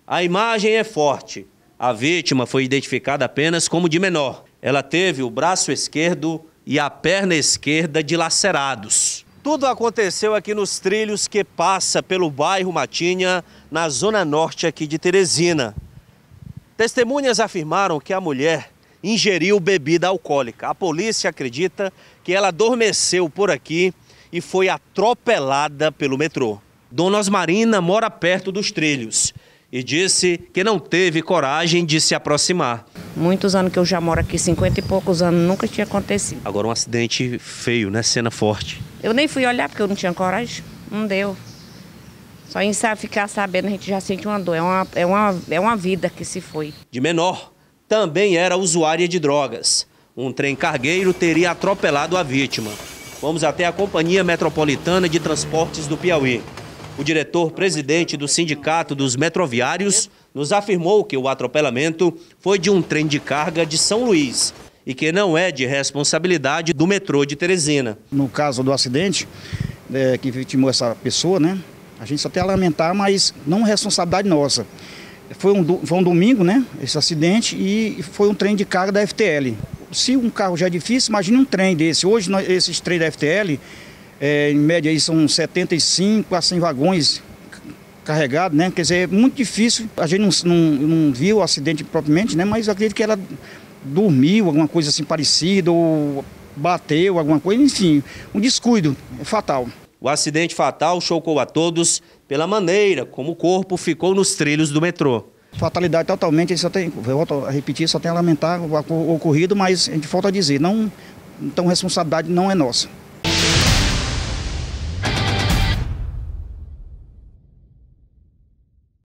A imagem é forte. A vítima foi identificada apenas como de menor. Ela teve o braço esquerdo e a perna esquerda dilacerados. Tudo aconteceu aqui nos trilhos que passa pelo bairro Matinha, na zona norte aqui de Teresina. Testemunhas afirmaram que a mulher ingeriu bebida alcoólica. A polícia acredita que ela adormeceu por aqui e foi atropelada pelo metrô. Dona Osmarina mora perto dos trilhos e disse que não teve coragem de se aproximar. Muitos anos que eu já moro aqui, 50 e poucos anos, nunca tinha acontecido. Agora um acidente feio, né? Cena forte. Eu nem fui olhar porque eu não tinha coragem, não deu. Só em ficar sabendo a gente já sente uma dor, é uma vida que se foi. De menor, também era usuária de drogas. Um trem cargueiro teria atropelado a vítima. Vamos até a Companhia Metropolitana de Transportes do Piauí. O diretor-presidente do Sindicato dos Metroviários nos afirmou que o atropelamento foi de um trem de carga de São Luís e que não é de responsabilidade do metrô de Teresina. No caso do acidente que vitimou essa pessoa, né? A gente só tem a lamentar, mas não é responsabilidade nossa. Foi um domingo, né? Esse acidente, e foi um trem de carga da FTL. Se um carro já é difícil, imagine um trem desse. Hoje, esses trens da FTL, em média, aí são 75 a 100 vagões carregados, né? Quer dizer, é muito difícil. A gente não viu o acidente propriamente, né? Mas eu acredito que ela dormiu, alguma coisa assim parecida, ou bateu, alguma coisa, enfim, um descuido fatal. O acidente fatal chocou a todos pela maneira como o corpo ficou nos trilhos do metrô. Fatalidade totalmente, volto a repetir, só tem a lamentar o ocorrido, mas a gente volta a dizer, então a responsabilidade não é nossa.